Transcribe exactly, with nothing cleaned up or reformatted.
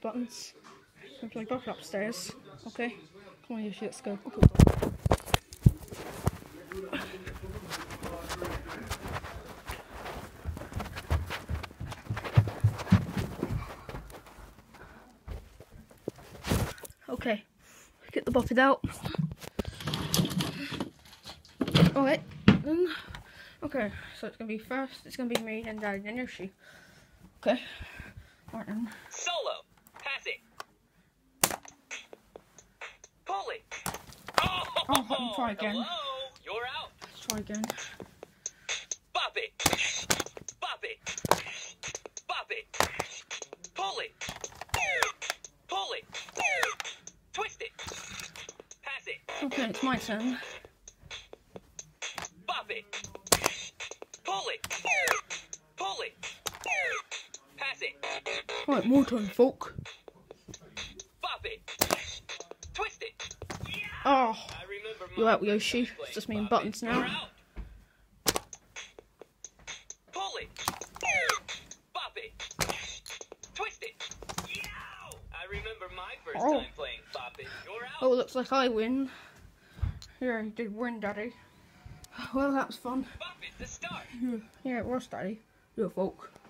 buttons. So I'm back upstairs. Okay, come on, Yoshi, let's go. Okay, get the bopit out. Alright, then. Okay, so it's gonna be first, it's gonna be me, then Daddy, then Yoshi. Okay, alright then. Solo, passing. Pull it. Oh, oh let me try again. Hello, you're out. Let's try again. Bop it. Bop it. Bop it. Pull it. Pull it. Twist it. Pass it. Okay, it's my turn. Bop it. Pull it. Pull it. Pass it. Alright, more turn, folk. Bop it. Twist it. Oh, I remember you're my out, Yoshi. first It's just me and Bop buttons it. now. You're out. Pull it. Bop it. Twist it. Yow! I remember my first Oh. time playing Bop it. You're out. Oh, looks like I win. Yeah, you did win, Daddy. Well, that was fun. Bop it to start. Yeah, it was, Daddy. You're a folk.